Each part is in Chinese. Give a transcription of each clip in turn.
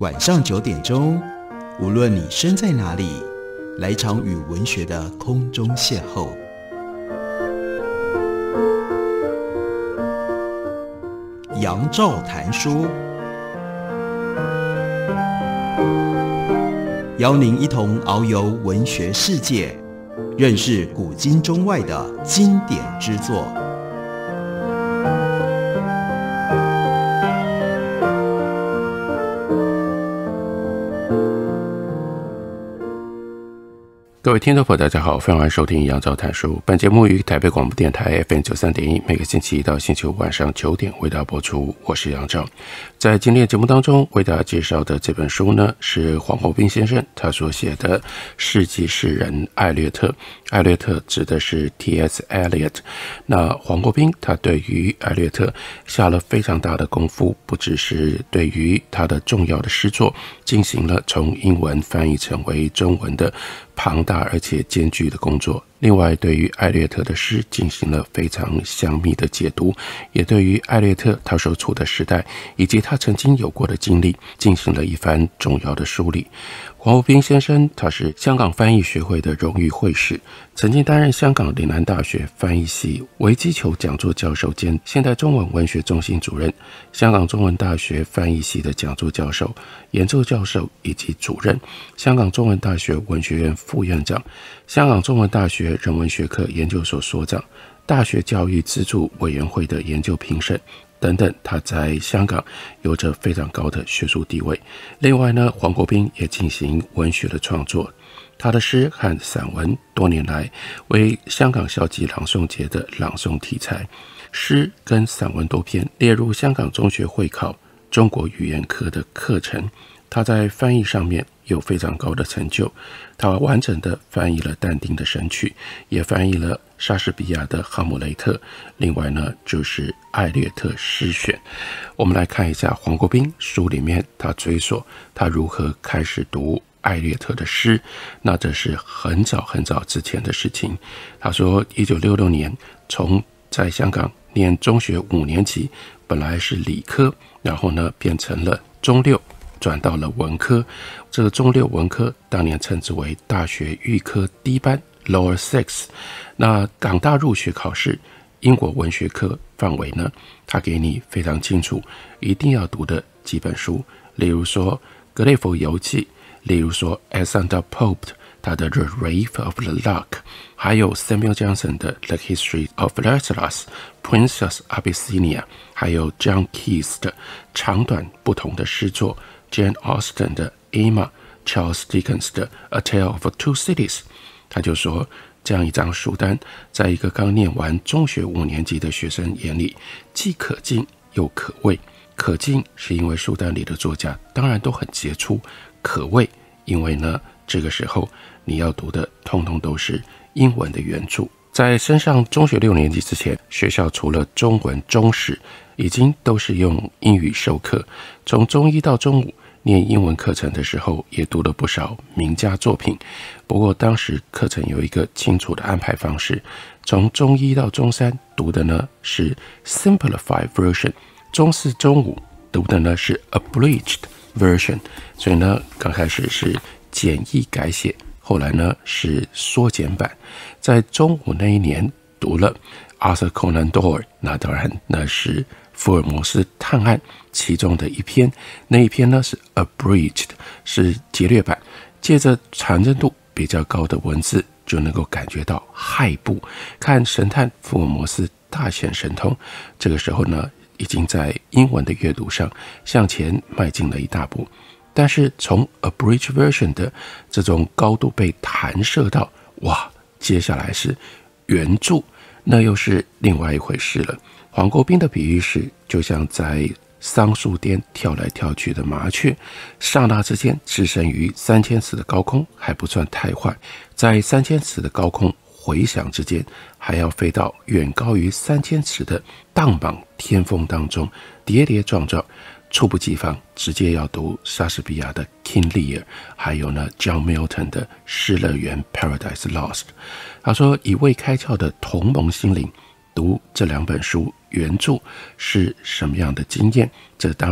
晚上9点钟，无论你身在哪里，来场与文学的空中邂逅。杨照谈书，邀您一同遨游文学世界，认识古今中外的经典之作。 各位听众朋友大家好，欢迎收听杨照谈书。本节目于台北广播电台 FM93.1， 每个星期一到星期五晚上9点为大家播出。我是杨照。在今天的节目当中为大家介绍的这本书呢，是黄国斌先生他所写的《世纪诗人艾略特》。艾略特指的是 T.S. Eliot。那黄国斌他对于艾略特下了非常大的功夫，不只是对于他的重要的诗作进行了从英文翻译成为中文的庞大而且艰巨的工作，另外对于艾略特的诗进行了非常详密的解读，也对于艾略特他所处的时代以及他曾经有过的经历进行了一番重要的梳理。黄国斌先生他是香港翻译学会的荣誉会士，曾经担任香港岭南大学翻译系维基球讲座教授兼现代中文文学中心主任，香港中文大学翻译系的讲座教授、研究教授以及主任，香港中文大学文学院副院长，香港中文大学人文学科研究所所长，大学教育资助委员会的研究评审等等，他在香港有着非常高的学术地位。另外呢，黄国斌也进行文学的创作，他的诗和散文多年来为香港校际朗诵节的朗诵题材，诗跟散文多篇列入香港中学会考中国语言科的课程。他在翻译上面有非常高的成就，他完整的翻译了但丁的神曲，也翻译了莎士比亚的哈姆雷特，另外呢就是艾略特诗选。我们来看一下黄国斌书里面他追溯他如何开始读艾略特的诗，那这是很早很早之前的事情。他说1966年从在香港念中学5年级，本来是理科，然后呢变成了中六，转到了文科。这个中六文科当年称之为大学预科低班 Lower Six。 那港大入学考试英国文学科范围呢，他给你非常清楚一定要读的几本书，例如说格雷佛游记，例如说 Alexander Pope 他的 The Wraith of the Lark， 还有 Samuel Johnson 的 The History of Rasselas Princess Abyssinia， 还有 John Keats 的长短不同的诗作， Jane Austen 的 Emma， Charles Dickens 的 A Tale of Two Cities。 他就说这样一张书单在一个刚念完中学5年级的学生眼里既可敬又可畏。可敬是因为书单里的作家当然都很杰出，可畏因为呢这个时候你要读的通通都是英文的原著。在升上中学6年级之前，学校除了中文中史已经都是用英语授课，从中1到中5念英文课程的时候也读了不少名家作品。不过当时课程有一个清楚的安排方式，从中1到中3读的呢是 Simplified Version， 中4中5读的呢是 Abridged Version。 所以呢刚开始是简易改写，后来呢是缩减版。在中5那一年读了 Arthur Conan Doyle， 那当然那是福尔摩斯探案其中的一篇，那一篇呢是 Abridged， 是节略版，借着传真度比较高的文字就能够感觉到骇怖，看神探福尔摩斯大显神通。这个时候呢已经在英文的阅读上向前迈进了一大步。但是从 Abridged Version 的这种高度被弹射到哇，接下来是原著，那又是另外一回事了。黄国斌的比喻是就像在桑树巅跳来跳去的麻雀，刹那之间置身于3000尺的高空还不算太坏，在3000尺的高空回响之间还要飞到远高于3000尺的荡莽天风当中，跌跌撞撞，猝不及防，直接要读莎士比亚的 King Lear， 还有呢 John Milton 的失乐园 Paradise Lost。 他说以未开窍的同盟心灵读这2本书原著是什么样的经验，这当然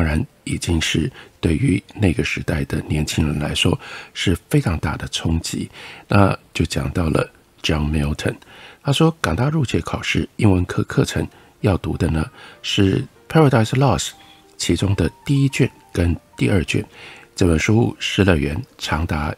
已经是对于那个时代的年轻人来说是非常大的冲击。那就讲到了 John Milton， 他说港大入学考试英文课课程要读的呢是 Paradise Lost 其中的第一卷跟第二卷。这本书《失乐园》长达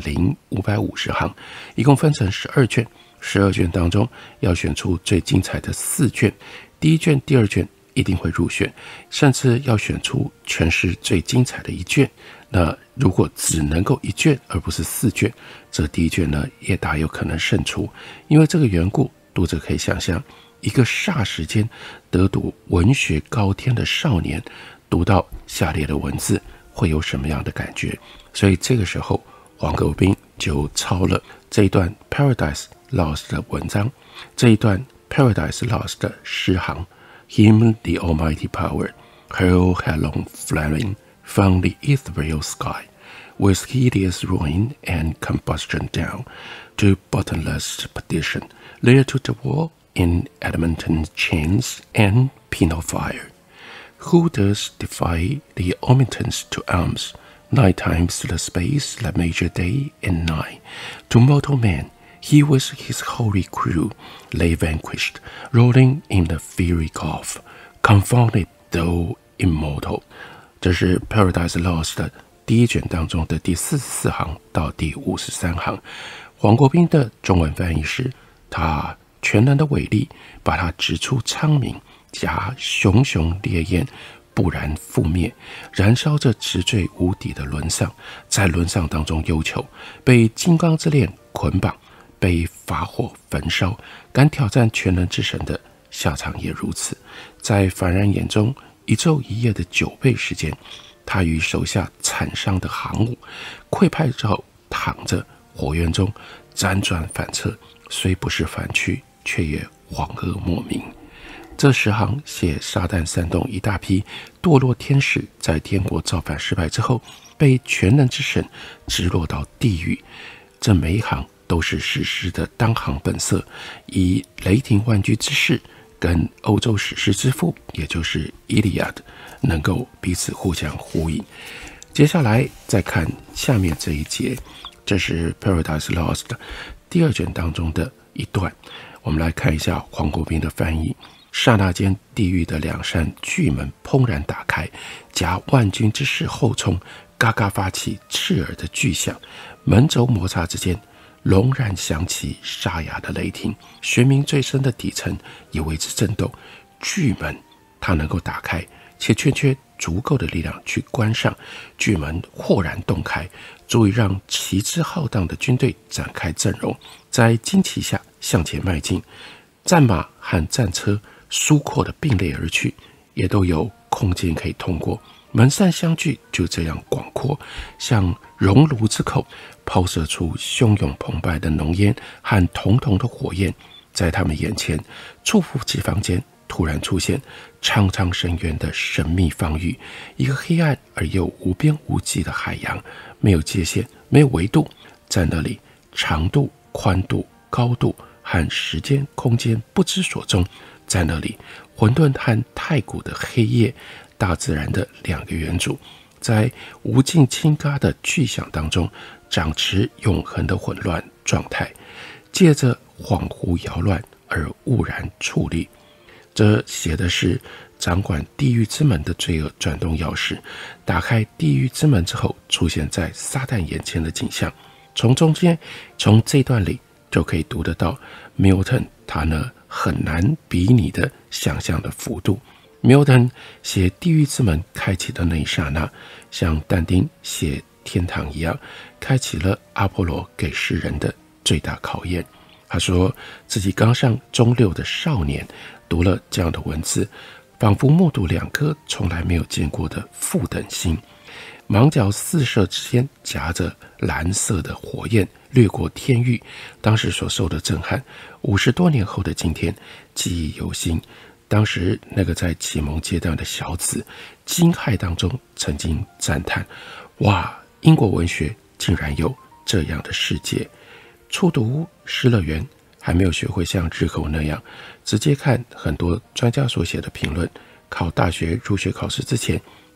10550行，一共分成12卷，12卷当中要选出最精彩的4卷，第一卷、第二卷一定会入选，甚至要选出全市最精彩的1卷。那如果只能够1卷而不是4卷，这第一卷呢也大有可能胜出。因为这个缘故，读者可以想象一个霎时间得读文学高天的少年读到下列的文字会有什么样的感觉。所以这个时候黄国斌就抄了这一段 Paradise Lost 的文章，这一段 Paradise Lost 的诗行 Him the almighty power hurl headlong flaring from the ethereal sky with hideous ruin and combustion down to bottomless perdition, there to the wall in adamantine chains and penal fire. Who does defy the omnipotence to arms, 9 times the space that measure day and night? To mortal man, he with his holy crew lay vanquished, rolling in the fiery gulf, confounded though immortal. 这是 Paradise Lost 的第一卷当中的第44行到第53行。黄国斌的中文翻译是：他全能的伟力，把他直出昌明，夹熊熊烈焰，不然覆灭，燃烧着直坠无底的轮上，在轮上当中忧愁，被金刚之链捆绑，被法火焚烧，敢挑战全能之神的下场也如此。在凡人眼中1昼1夜的9倍时间，他与手下惨伤的行伍溃败之后，躺着火焰中辗转反侧，虽不是凡躯，却也恍噩莫名。这10行写撒旦煽动一大批堕落天使在天国造反失败之后，被全能之神直落到地狱。这每一行都是史诗的当行本色，以雷霆万钧之势跟欧洲史诗之父，也就是伊利亚德，能够彼此互相呼应。接下来再看下面这一节，这是 Paradise Lost 第二卷当中的一段。我们来看一下黄国斌的翻译。刹那间，地狱的2扇巨门砰然打开，夹万钧之势后冲，嘎嘎发起刺耳的巨响。门轴摩擦之间，隆然响起沙哑的雷霆，玄冥最深的底层也为之震动。巨门它能够打开，且缺足够的力量去关上。巨门豁然洞开，足以让旗帜浩荡的军队展开阵容，在旌旗下向前迈进。战马和战车疏阔的并列而去，也都有空间可以通过。门扇相距就这样广阔，像熔炉之口，抛射出汹涌澎湃的浓烟和彤彤的火焰。在他们眼前，触腹之房间突然出现苍苍深渊的神秘方域，一个黑暗而又无边无际的海洋，没有界限，没有维度，在那里长度、宽度、高度和时间、空间不知所踪。在那里，混沌和太古的黑夜，大自然的2个元祖，在无尽倾轧的巨响当中，掌持永恒的混乱状态，借着恍惚摇乱而兀然矗立。这写的是掌管地狱之门的罪恶转动钥匙，打开地狱之门之后，出现在撒旦眼前的景象。从这段里就可以读得到 Milton 他呢很难比拟的想象的幅度。Milton 写地狱之门开启的那一刹那，像但丁写天堂一样，开启了阿波罗给世人的最大考验。他说自己刚上中6的少年，读了这样的文字，仿佛目睹2颗从来没有见过的父等星。盲角四射之间夹着蓝色的火焰掠过天域，当时所受的震撼，50多年后的今天记忆犹新。当时那个在启蒙阶段的小子，惊骇当中曾经赞叹：哇，英国文学竟然有这样的世界。初读《失乐园》还没有学会像日后那样直接看很多专家所写的评论，考大学入学考试之前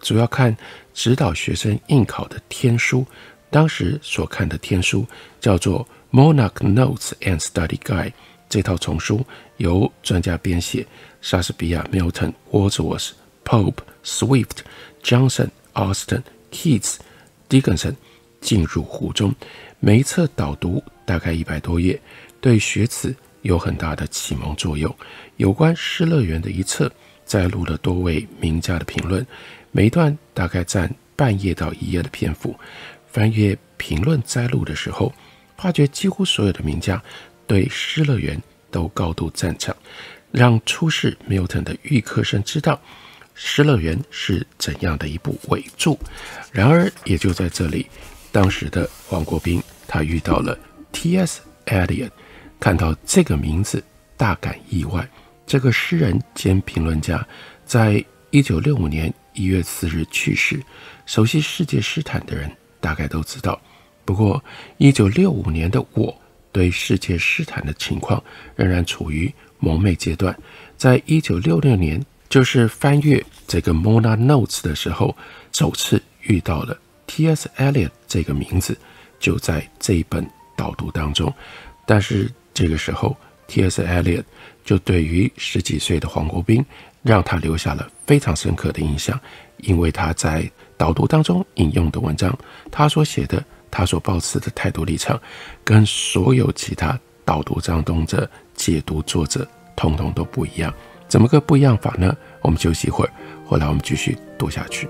主要看指导学生应考的天书。当时所看的天书叫做 Monarch Notes and Study Guide， 这套丛书由专家编写，莎士比亚、Milton、Wordsworth、Pope、Swift、Johnson、Austen、Keats、Dickinson 进入壶中。每一册导读大概100多页，对学子有很大的启蒙作用。有关失乐园的一册摘录了多位名家的评论，每一段大概占半页到1页的篇幅。翻阅评论摘录的时候，发觉几乎所有的名家对失乐园都高度赞赏，让初识 Milton 的预科生知道失乐园是怎样的一部伟著。然而也就在这里，当时的黄国斌他遇到了 T.S. Eliot， 看到这个名字大感意外。这个诗人兼评论家在1965年1月4日去世，熟悉世界诗坛的人大概都知道。不过1965年的我对世界诗坛的情况仍然处于蒙昧阶段。在1966年，就是翻阅这个 Monarch Notes 的时候，首次遇到了 T.S. Eliot 这个名字，就在这一本导读当中。但是这个时候 T.S. Eliot 就对于10几岁的黄国斌让他留下了非常深刻的印象，因为他在导读当中引用的文章，他所写的，他所抱持的态度立场，跟所有其他导读当中的解读作者通通都不一样。怎么个不一样法呢？我们休息一会儿，回来我们继续读下去。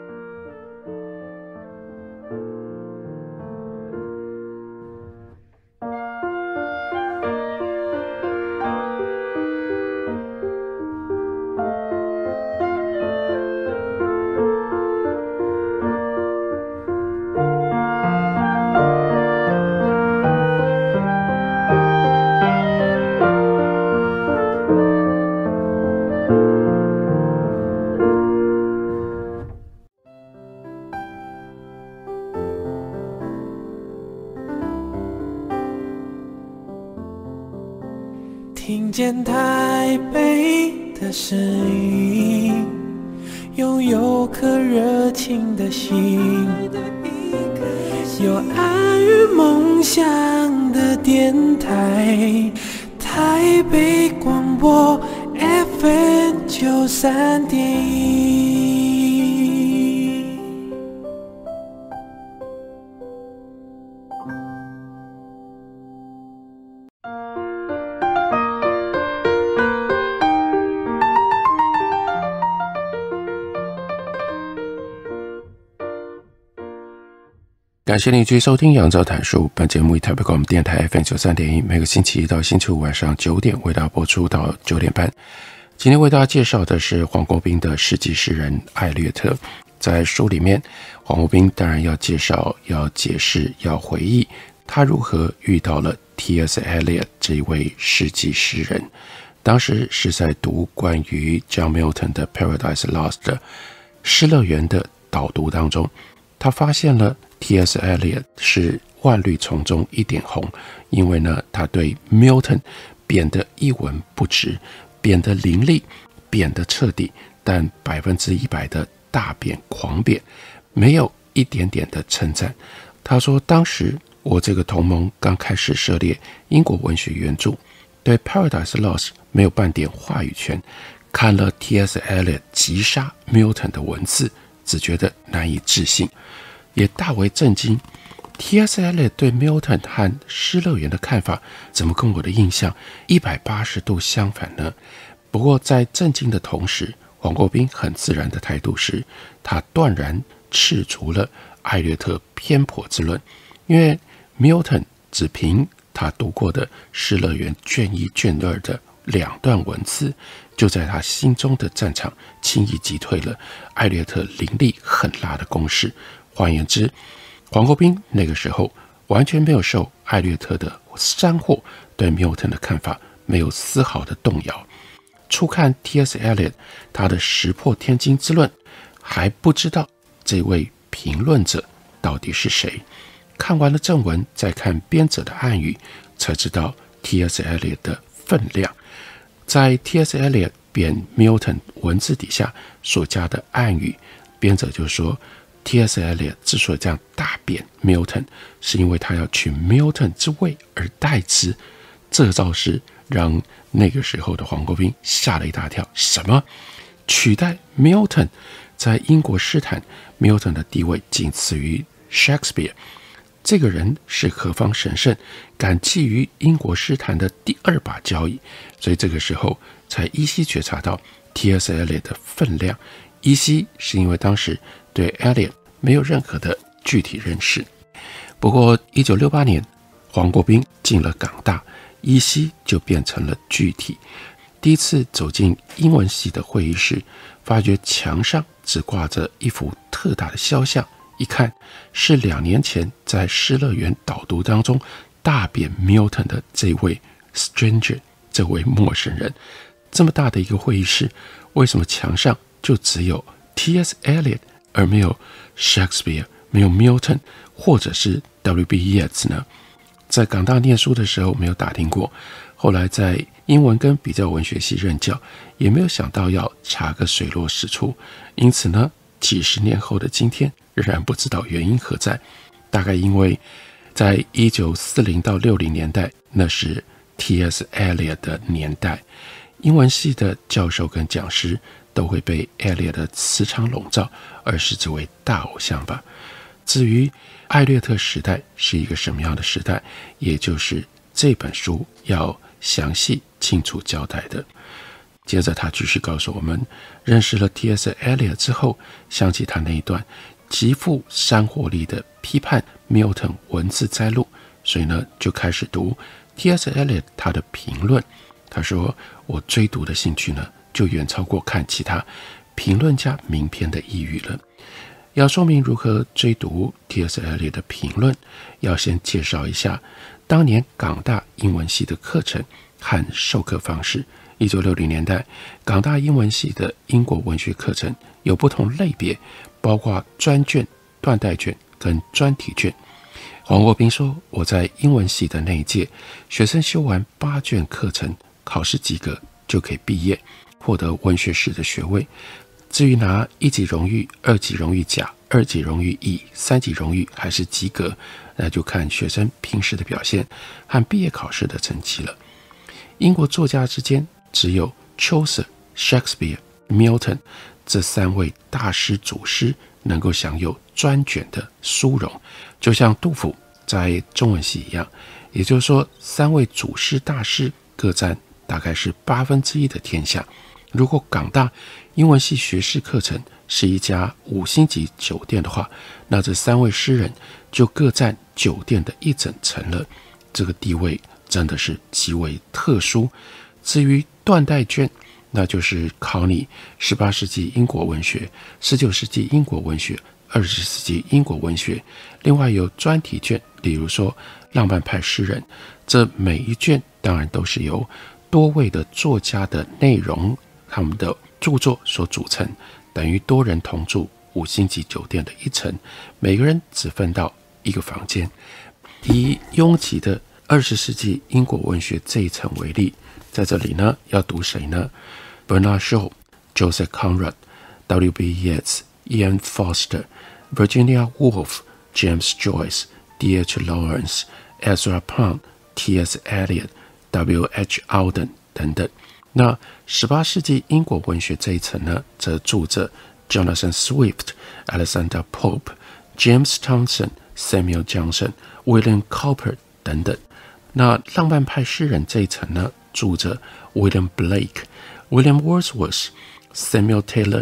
听见台北的声音，拥有颗热情的心，有爱与梦想的电台，台北广播 FM 93.1。 感谢你继续收听杨照谈书，本节目以台北广播电台 FM 93.1，每个星期一到星期五晚上9点为大家播出到9点半。今天为大家介绍的是黄国斌的世纪诗人艾略特。在书里面，黄国斌当然要介绍、要解释、要回忆他如何遇到了 T.S. Eliot 这一位世纪诗人。当时是在读关于 John Milton 的 Paradise Lost 的失乐园的导读当中，他发现了 T.S. Eliot 是万绿丛中一点红，因为呢，他对 Milton 贬得一文不值，贬得凌厉，贬得彻底，但100%的大贬狂贬，没有一点点的称赞。他说，当时我这个同盟刚开始涉猎英国文学原著，对 Paradise Lost 没有半点话语权，看了 T.S. Eliot 击杀 Milton 的文字，只觉得难以置信，也大为震惊。T.S. Eliot 对 Milton 和失乐园的看法，怎么跟我的印象180度相反呢？不过在震惊的同时，黄国斌很自然的态度是，他断然斥足了艾略特偏颇之论，因为 Milton 只凭他读过的失乐园卷1卷2的2段文字，就在他心中的战场轻易击退了艾略特凌厉狠辣的攻势。换言之，黄国斌那个时候完全没有受艾略特的煽惑，对 Milton 的看法没有丝毫的动摇。初看 T.S. Eliot 他的石破天惊之论，还不知道这位评论者到底是谁。看完了正文，再看编者的暗语，才知道 T.S. Eliot 的分量。在 T.S. Eliot 贬 Milton 文字底下所加的暗语， 编者就说 T.S. Eliot 之所以这样大贬 Milton， 是因为他要取 Milton 之位而代之。这倒是让那个时候的黄国斌吓了一大跳。什么？取代 Milton？ 在英国诗坛 Milton 的地位仅次于 Shakespeare， 这个人是何方神圣，敢觊觎英国诗坛的第2把交椅。所以这个时候才依稀觉察到 T.S. Eliot 的分量。依稀是因为当时对 Eliot 没有任何的具体认识。不过1968年黄国斌进了港大，依稀就变成了具体。第一次走进英文系的会议室，发觉墙上只挂着一幅特大的肖像，一看是2年前在诗乐园导读当中大贬 Milton 的这位 stranger， 这位陌生人。这么大的一个会议室，为什么墙上就只有 T.S. Eliot 而没有 Shakespeare， 没有 Milton 或者是 W.B. Yeats 呢？在港大念书的时候没有打听过，后来在英文跟比较文学系任教，也没有想到要查个水落石出。因此呢，几十年后的今天仍然不知道原因何在。大概因为在1940到60年代，那是 T.S. Eliot 的年代，英文系的教授跟讲师都会被 Eliot 的磁场笼罩，而视之为大偶像吧。至于艾略特时代是一个什么样的时代，也就是这本书要详细清楚交代的。接着他继续告诉我们，认识了 T.S. Eliot 之后，想起他那一段极富煽活力的批判 Milton 文字摘录，所以呢就开始读 T.S. Eliot 他的评论。他说，我追读的兴趣呢就远超过看其他评论家名篇的意欲了。要说明如何追读 T.S. Eliot 的评论，要先介绍一下当年港大英文系的课程和授课方式。1960年代，港大英文系的英国文学课程有不同类别，包括专卷、断代卷跟专题卷。黄国斌说，我在英文系的那一届，学生修完8卷课程，考试及格就可以毕业，获得文学士的学位。至于拿1级荣誉、2级荣誉甲、2级荣誉乙、3级荣誉还是及格，那就看学生平时的表现和毕业考试的成绩了。英国作家之间只有 Chaucer、Shakespeare、Milton 这3位大师祖师能够享有专卷的殊荣，就像杜甫在中文系一样。也就是说，3位祖师大师各占大概是1/8的天下。如果港大英文系学士课程是一家5星级酒店的话，那这3位诗人就各占酒店的1整层了。这个地位真的是极为特殊。至于断代卷，那就是考你18世纪英国文学、19世纪英国文学、20世纪英国文学。另外有专题卷，例如说浪漫派诗人，这每一卷当然都是由多位的作家的内容他们的著作所组成，等于多人同住5星级酒店的1层，每个人只分到1个房间。以拥挤的20世纪英国文学这一层为例，在这里呢要读谁呢？ Bernard Shaw、Joseph Conrad、W.B. Yeats、Ian Foster、Virginia Woolf、James Joyce、D.H. Lawrence、Ezra Pound、T.S. Eliot、W.H. Auden 等等。那18世纪英国文学这一层呢，则住着 Jonathan Swift、Alexander Pope、James Townsend、Samuel Johnson、William Cowper 等等。那浪漫派诗人这一层呢，住着 William Blake、William Wordsworth、Samuel Taylor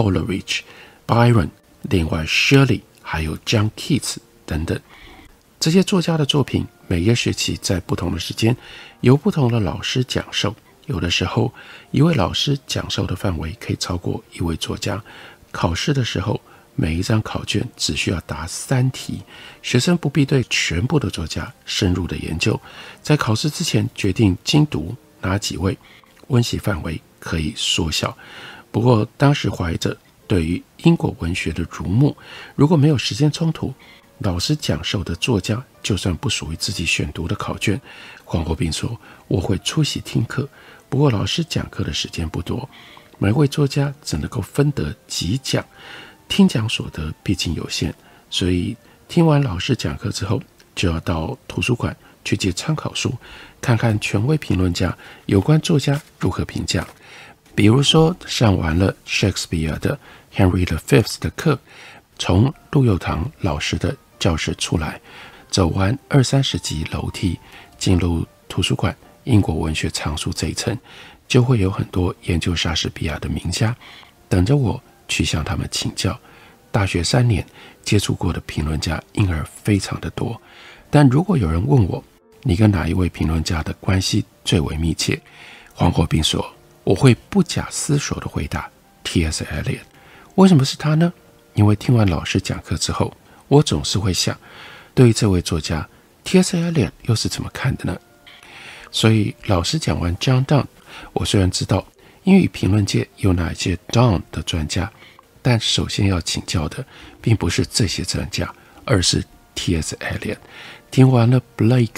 Coleridge、Byron， 另外 Shirley 还有 John Keats 等等。这些作家的作品每个学期在不同的时间由不同的老师讲授，有的时候一位老师讲授的范围可以超过一位作家。考试的时候，每一张考卷只需要答3题，学生不必对全部的作家深入的研究，在考试之前决定精读哪几位，温习范围可以缩小。不过当时怀着对于英国文学的瞩目，如果没有时间冲突，老师讲授的作家就算不属于自己选读的考卷，黄国斌说，我会出席听课，不过老师讲课的时间不多，每位作家只能够分得几讲。 听讲所得毕竟有限，所以听完老师讲课之后，就要到图书馆去借参考书，看看权威评论家有关作家如何评价。比如说上完了 Shakespeare 的 Henry V 的课，从陆佑堂老师的教室出来，走完20-30级楼梯，进入图书馆英国文学藏书这一层，就会有很多研究莎士比亚的名家等着我去向他们请教。大学3年接触过的评论家因而非常的多，但如果有人问我你跟哪一位评论家的关系最为密切，黄国斌说，我会不假思索的回答 T.S. Eliot。 为什么是他呢？因为听完老师讲课之后，我总是会想，对于这位作家 T.S. Eliot 又是怎么看的呢？所以老师讲完 John Donne， 我虽然知道英语评论界有哪些 Donne 的专家，但首先要请教的并不是这些专家，而是 T.S. Eliot。 听完了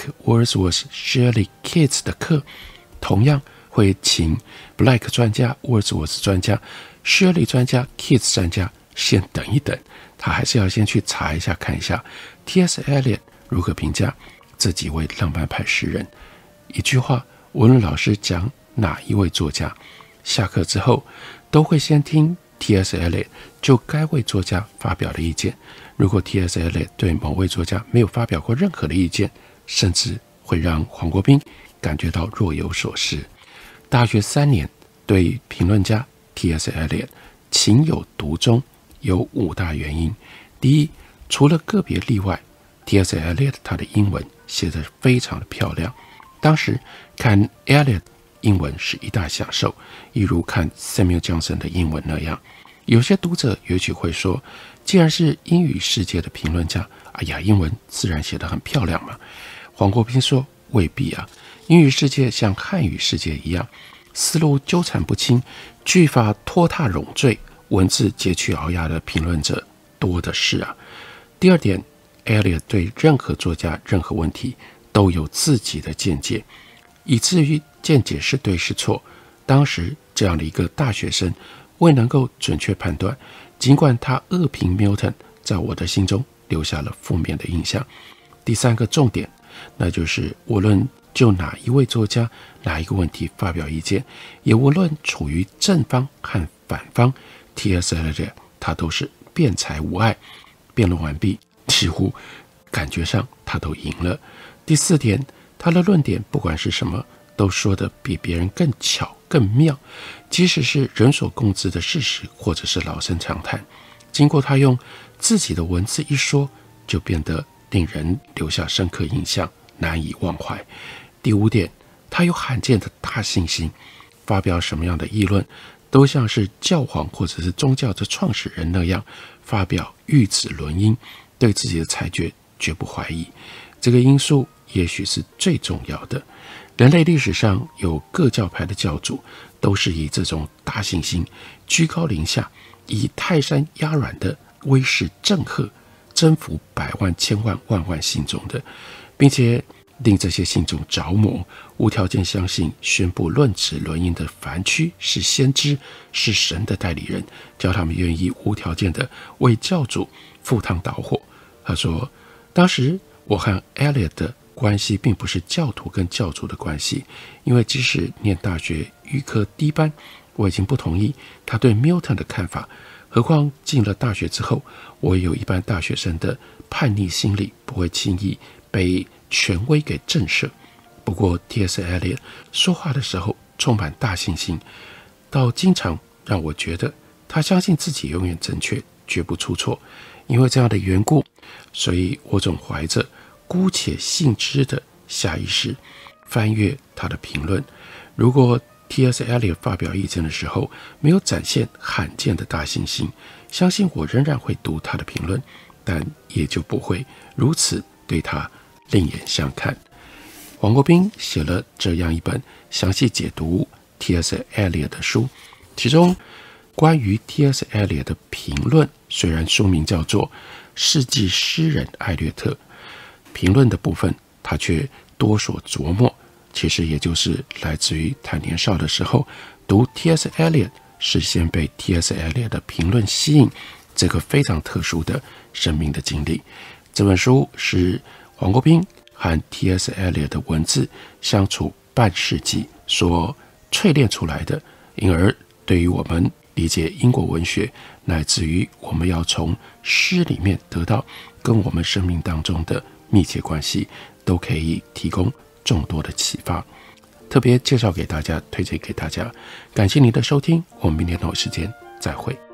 Blake、Wordsworth、Shelley、Keats 的课，同样会请 Blake 专家、Wordsworth 专家、Shelley 专家、Keats 专家先等一等，他还是要先去查一下看一下 T.S. Eliot 如何评价这几位浪漫派诗人。一句话，无论老师讲哪一位作家，下课之后都会先听 T.S. Eliot 就该位作家发表的意见。如果 T.S. Eliot 对某位作家没有发表过任何的意见，甚至会让黄国斌感觉到若有所失。大学3年对评论家 T.S. Eliot 情有独钟有5大原因。第一，除了个别例外， T.S. Eliot 他的英文写得非常的漂亮。当时看 Eliot 英文是一大享受，一如看 Samuel Johnson 的英文那样。有些读者也许会说，既然是英语世界的评论家，哎呀，英文自然写得很漂亮嘛。黄国斌说，未必啊，英语世界像汉语世界一样，思路纠缠不清，句法拖沓冗赘，文字佶屈聱牙的评论者多的是啊。第二点， Eliot 对任何作家任何问题都有自己的见解，以至于见解是对是错，当时这样的一个大学生未能够准确判断，尽管他恶评 Milton 在我的心中留下了负面的印象。第三个重点，那就是无论就哪一位作家哪一个问题发表意见，也无论处于正方和反方， T.S. Eliot 他都是辩才无碍，辩论完毕，几乎感觉上他都赢了。第四点，他的论点不管是什么，都说得比别人更巧更妙，即使是人所共知的事实或者是老生常谈，经过他用自己的文字一说，就变得令人留下深刻印象，难以忘怀。第五点，他有罕见的大信心，发表什么样的议论都像是教皇或者是宗教的创始人那样发表谕旨论音，对自己的裁决绝不怀疑。这个因素也许是最重要的。人类历史上有各教派的教主，都是以这种大信心居高临下，以泰山压软的威势震慑，征服百万千万万万信众的，并且令这些信众着魔，无条件相信宣布论旨论音的凡躯是先知，是神的代理人，叫他们愿意无条件的为教主赴汤蹈火。他说，当时我和 Eliot 的关系并不是教徒跟教主的关系，因为即使念大学预科低班，我已经不同意他对 Milton 的看法，何况进了大学之后，我也有一般大学生的叛逆心理，不会轻易被权威给震慑。不过 T.S. Eliot 说话的时候充满大信心，到经常让我觉得他相信自己永远正确，绝不出错。因为这样的缘故，所以我总怀着姑且信之的下意识翻阅他的评论。如果 T.S. Eliot 发表意见的时候没有展现罕见的大信心，相信我仍然会读他的评论，但也就不会如此对他另眼相看。黄国斌写了这样一本详细解读 T.S. Eliot 的书，其中关于 T.S. Eliot 的评论，虽然书名叫做《世纪诗人艾略特》，评论的部分他却多所琢磨，其实也就是来自于他年少的时候读 T.S. Eliot， 是先被 T.S. Eliot 的评论吸引， 这个非常特殊的生命的经历。这本书是黄国斌和 T.S. Eliot 的文字相处半世纪所淬炼出来的，因而对于我们理解英国文学，乃至于我们要从诗里面得到跟我们生命当中的密切关系，都可以提供众多的启发。特别介绍给大家，推荐给大家。感谢您的收听，我们明天同一时间再会。